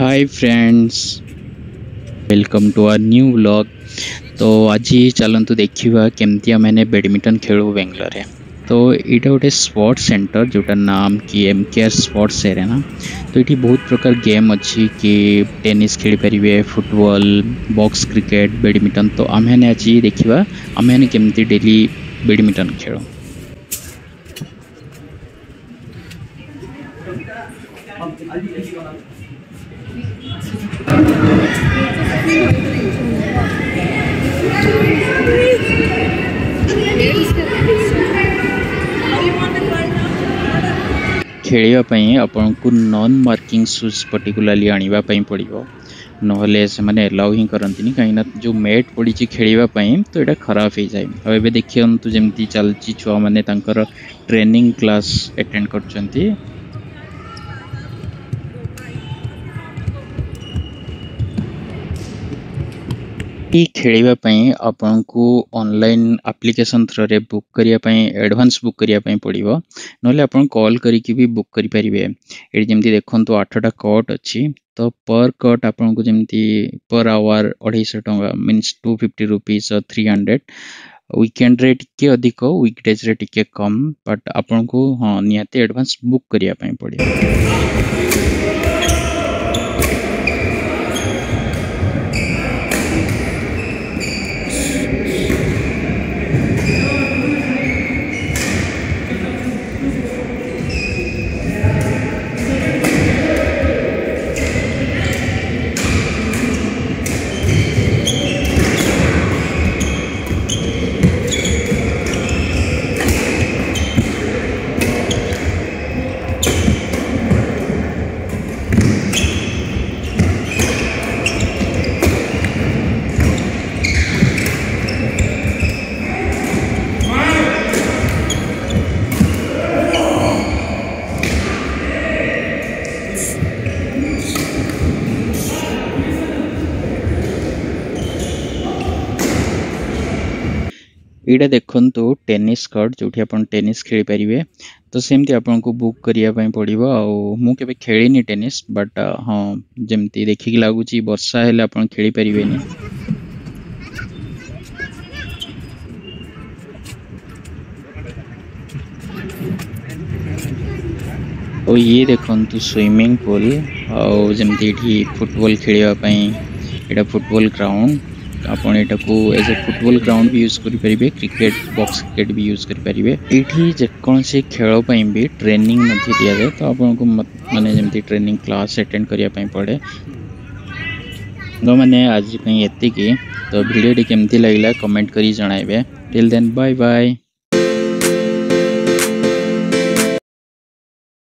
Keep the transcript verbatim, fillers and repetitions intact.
Hi friends, welcome to our new vlog. तो आज चलतु देखा केमती मैंने बैडमिंटन खेलू बेंगलोर रे। तो यहाँ गोटे स्पोर्ट्स सेंटर जोटा नाम कि एम केयर स्पोर्ट्स एरेना। तो ये बहुत प्रकार गेम अच्छी कि टेनिस खेल पारे, फुटबॉल, बॉक्स क्रिकेट, बैडमिंटन। तो आम आज देखा आम केमती डेली बैडमिंटन खेल। खेलवाई आपन को नॉन मार्किंग शूज पर्टिकुलाली आनिबा पई पड़िबो, नहले से माने अलाउ ही करंतिनी काइना जो मैट पड़ी छि खेलवाई तो एटा खराब हो जाए। अब एबे देखियंतु जेमती चलची छुआ माने तांकर ट्रेनिंग क्लास अटेंड करचंती। खेलवाई आपन को ऑनलाइन एप्लिकेशन थ्रू रे बुक करिया पई एडवांस बुक करिया पई पड़िबो, नहले आपन कॉल करिकि भी बुक करि परिबे। एडी जेमती देखंतु आठटा कट अछि, तो पर कट आपन को जेमती पर आवर अढ़ाई टंका मींस टू फिफ्टी रुपीस और थ्री हंड्रेड। वीकेंड रे टिके अधिक, वीकडेज रे टिके कम, बट आपन को हां नियाते एडवांस बुक करिया पई पड़िबो। इटा देखंतु टेनिस कोर्ट जो आपन टेनिस खेली पारिबे। तो सेमती आपन को बुक करिया पई पड़िबो। आ मु केबे खेलिनी टेनिस, बट हां जेमती देखि लागुची वर्षा हेले आपन खेली पारिबेनी। और ये देखंतु स्विमिंग पूल और जेमती एठी फुटबॉल खेलिया पई एटा फुटबॉल ग्राउंड। आपन एटा को एज ए फुटबॉल ग्राउंड भी यूज करि परिबे, क्रिकेट बॉक्स क्रिकेट भी यूज करि परिबे। एठी जे कोन से खेल पई भी ट्रेनिंग मध्ये दिया जाय। तो आपन को माने जेमती ट्रेनिंग क्लास अटेंड करिया पई पड़े। तो माने आज पई एति की। तो वीडियो टी केमती लागला कमेंट करी जणाइबे। Till then bye bye.